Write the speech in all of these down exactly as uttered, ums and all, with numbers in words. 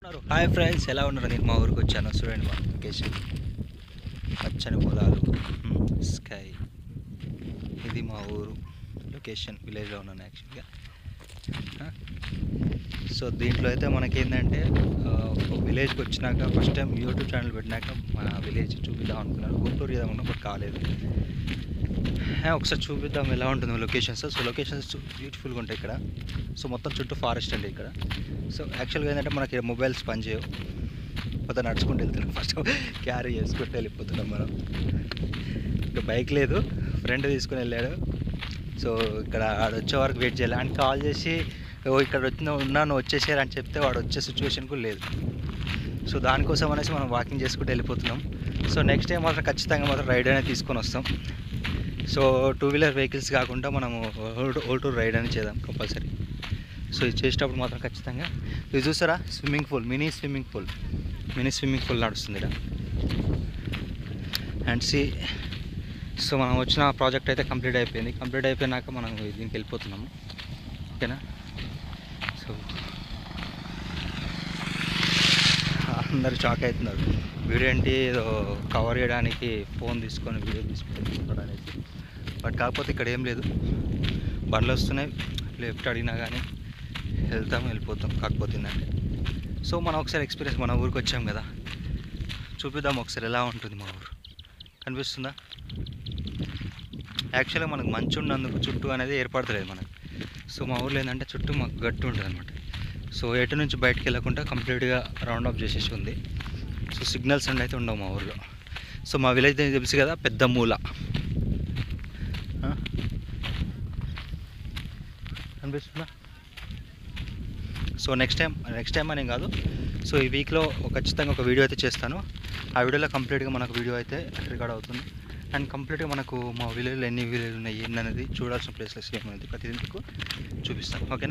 Hi friends, ఎలా ఉన్నారు? నేను మా ఊరికి వచ్చాను. చూడండి మా లొకేషన్, పచ్చని పొలాలు, స్కై. ఇది మా ఊరు లొకేషన్. విలేజ్లో ఉన్నాను యాక్చువల్గా. సో దీంట్లో అయితే మనకేంటంటే విలేజ్కి వచ్చినాక ఫస్ట్ టైం యూట్యూబ్ ఛానల్ పెట్టినాక మన విలేజ్ చూపిద్దాం అనుకున్నాను. గుంటూరు చేద్దామన్నా బట్ కాలేదు. ఒకసారి చూపిద్దాం ఎలా ఉంటుంది లొకేషన్స్. సో లొకేషన్స్ బ్యూటిఫుల్గా ఉంటాయి ఇక్కడ. సో మొత్తం చుట్టూ ఫారెస్ట్ అండి ఇక్కడ. సో యాక్చువల్గా ఏంటంటే మనకి మొబైల్స్ పనిచేయవు, మొత్తం నడుచుకుంటూ వెళ్తున్నాం. ఫస్ట్ క్యారీ చేసుకుంటూ వెళ్ళిపోతున్నాం మనం. ఇంకా బైక్ లేదు, ఫ్రెండ్ తీసుకుని వెళ్ళాడు. సో ఇక్కడ ఆడ వచ్చే వరకు వెయిట్ చేయాలి. అని కాల్ చేసి ఇక్కడ వచ్చిన ఉన్నాను వచ్చేసారు అని చెప్తే వాడు వచ్చే సిచ్యువేషన్ కూడా లేదు. సో దానికోసం అనేసి మనం వాకింగ్ చేసుకుంటూ వెళ్ళిపోతున్నాం. సో నెక్స్ట్ టైం మాత్రం ఖచ్చితంగా మాత్రం రైడ్ అనేది తీసుకొని వస్తాం. సో టూ వీలర్ వెహికల్స్ కాకుండా మనము ఓల్టూర్ రైడ్ అనేది చేద్దాం కంపల్సరీ. సో ఇది చేసేటప్పుడు మాత్రం ఖచ్చితంగా ఇది చూసారా, swimming pool, mini swimming pool mini swimming pool నడుస్తుంది ఇక్కడ. అండ్ సి సో మనం వచ్చిన ప్రాజెక్ట్ అయితే కంప్లీట్ అయిపోయింది. కంప్లీట్ అయిపోయినాక మనం దీనికి వెళ్ళిపోతున్నాము. ఓకేనా? సో అందరు షాక్ అవుతున్నారు, వీడియో ఏంటి ఏదో కవర్ చేయడానికి ఫోన్ తీసుకొని వీడియో తీసుకుంటారు అనేసి. బట్ కాకపోతే ఇక్కడ ఏం లేదు, బండ్లు వస్తున్నాయి, లెఫ్ట్ అడిగినా కానీ వెళ్తాం వెళ్ళిపోతాం. కాకపోతే ఏంటంటే సో మనం ఒకసారి ఎక్స్పీరియన్స్, మన ఊరికి వచ్చాం కదా, చూపిద్దాం ఒకసారి ఎలా ఉంటుంది మా ఊరు. కనిపిస్తుందా? యాక్చువల్గా మనకు మంచు ఉన్నందుకు చుట్టూ అనేది ఏర్పడతలేదు మనకు. సో మా ఊర్లో ఏంటంటే చుట్టూ మాకు గట్టు ఉంటుంది అనమాట. సో ఎటు నుంచి బయటకు వెళ్ళకుండా కంప్లీట్గా రౌండ్ ఆఫ్ చేసేసి ఉంది. సో సిగ్నల్స్ అండ్ అయితే ఉండవు మా ఊర్లో. సో మా విలేజ్ తెలుసు కదా, పెద్ద మూల. కనిపిస్తుందా? So next time next time అని కాదు, సో ఈ వీక్లో ఖచ్చితంగా ఒక వీడియో అయితే చేస్తాను. ఆ వీడియోలో కంప్లీట్గా మనకు వీడియో అయితే రికార్డ్ అవుతుంది. అండ్ కంప్లీట్గా మనకు మా విలేజ్లో ఎన్ని విలేజ్ ఉన్నాయి ఏంటనేది, చూడాల్సిన ప్లేసెస్ ఏమనేది ప్రతి ఇంటికి చూపిస్తాను. ఓకేనా?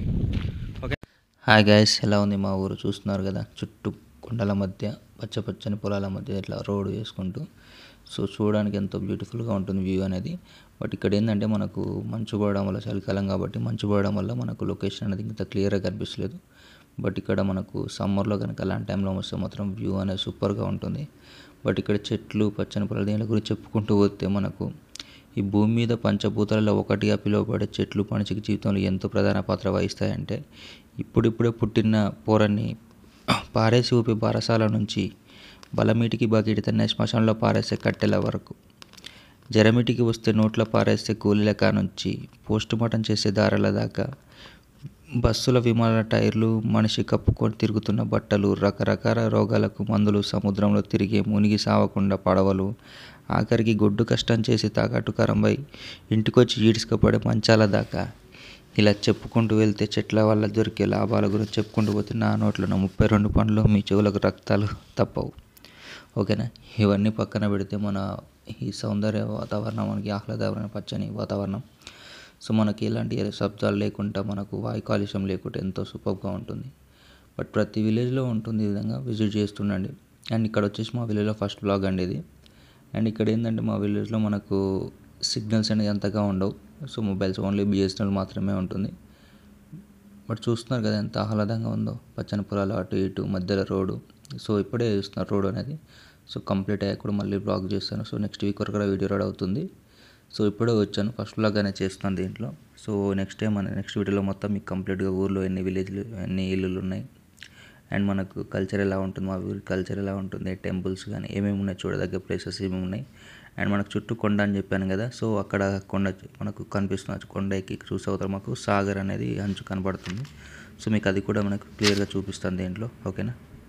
ఓకే. హాయ్ గైస్, ఎలా ఉంది మా ఊరు? చూస్తున్నారు కదా, చుట్టూ కొండల మధ్య పచ్చ పచ్చని పొలాల మధ్య ఇట్లా రోడ్డు వేసుకుంటూ. సో చూడడానికి ఎంతో బ్యూటిఫుల్గా ఉంటుంది వ్యూ అనేది. బట్ ఇక్కడ ఏంటంటే మనకు మంచు పడడం వల్ల, చలికాలం కాబట్టి మంచు పడడం వల్ల మనకు లొకేషన్ అనేది ఇంత క్లియర్గా కనిపించలేదు. బట్ ఇక్కడ మనకు సమ్మర్లో కనుక అలాంటి టైంలో వస్తే మాత్రం వ్యూ అనేది సూపర్గా ఉంటుంది. బట్ ఇక్కడ చెట్లు, పచ్చని పొలాలు, దీని గురించి చెప్పుకుంటూ పోతే మనకు ఈ భూమి మీద పంచభూతాలలో ఒకటిగా పిలువబడే చెట్లు మనిషి జీవితంలో ఎంతో ప్రధాన పాత్ర వహిస్తాయంటే, ఇప్పుడిప్పుడే పుట్టిన పోరని పారేసి ఊపి బారసాల నుంచి బలమీటికి బకెట్ తన్నే శ్మశానంలో పారేసే కట్టెల వరకు, జరమిటికి వస్తే నోట్లో పారేస్తే కూలీల కానుంచి పోస్ట్ మార్టం చేసే దారాల దాకా, బస్సుల, విమానాల టైర్లు, మనిషి కప్పుకొని తిరుగుతున్న బట్టలు, రకరకాల రోగాలకు మందులు, సముద్రంలో తిరిగే మునిగి సావకుండా పడవలు, ఆఖరికి గొడ్డు కష్టం చేసి తాకట్టుకరంపై ఇంటికొచ్చి ఈడ్చుకపోయే మంచాల దాకా, ఇలా చెప్పుకుంటూ వెళ్తే చెట్ల వల్ల దొరికే లాభాల గురించి చెప్పుకుంటూ పోతే నా నోట్లో నా ముప్పై రెండు పండ్లు, మీ చెవులకు రక్తాలు తప్పవు. ఓకేనా? ఇవన్నీ పక్కన పెడితే మన ఈ సౌందర్య వాతావరణం, మనకి ఆహ్లాదకరమైన పచ్చని వాతావరణం, సో మనకి ఎలాంటి శబ్దాలు లేకుండా, మనకు వాయు కాలుష్యం లేకుండా ఎంతో సూపర్గా ఉంటుంది. బట్ ప్రతి విలేజ్లో ఉంటుంది ఈ విధంగా. విజిట్ చేస్తుండండి. అండ్ ఇక్కడ వచ్చేసి మా విలేజ్లో ఫస్ట్ బ్లాగ్ అండి ఇది. అండ్ ఇక్కడ ఏంటంటే మా విలేజ్లో మనకు సిగ్నల్స్ అనేది అంతగా ఉండవు. సో మొబైల్స్ ఓన్లీ బిఎస్ఎన్ఎల్ మాత్రమే ఉంటుంది. బట్ చూస్తున్నారు కదా ఎంత ఆహ్లాదంగా ఉందో, పచ్చని పొలాలు, అటు ఇటు మధ్యలో రోడ్డు. సో ఇప్పుడే చూస్తున్నారు రోడ్ అనేది. సో కంప్లీట్ అయ్యాక కూడా మళ్ళీ బ్లాగ్ చేస్తాను. సో నెక్స్ట్ వీక్ వరకు వీడియో రెడీ అవుతుంది. సో ఇప్పుడే వచ్చాను, ఫస్ట్ బ్లాగ్ అనేది చేస్తున్నాను దీంట్లో. సో నెక్స్ట్ టైం మన నెక్స్ట్ వీడియోలో మొత్తం మీకు కంప్లీట్గా ఊర్లో ఎన్ని విలేజ్లు, ఎన్ని ఇల్లులు ఉన్నాయి, అండ్ మనకు కల్చర్ ఎలా ఉంటుంది, మా ఊరి కల్చర్ ఎలా ఉంటుంది, టెంపుల్స్ కానీ ఏమేమి ఉన్నాయి, చూడదగ్గ ప్లేసెస్ ఏమేమి ఉన్నాయి. అండ్ మనకు చుట్టూ కొండ అని చెప్పాను కదా, సో అక్కడ కొండ మనకు కనిపిస్తుంది. కొండ ఎక్కి చూసే అవుతారు మాకు సాగర్ అనేది అంచు కనబడుతుంది. సో మీకు అది కూడా మనకు క్లియర్గా చూపిస్తాను దీంట్లో. ఓకేనా?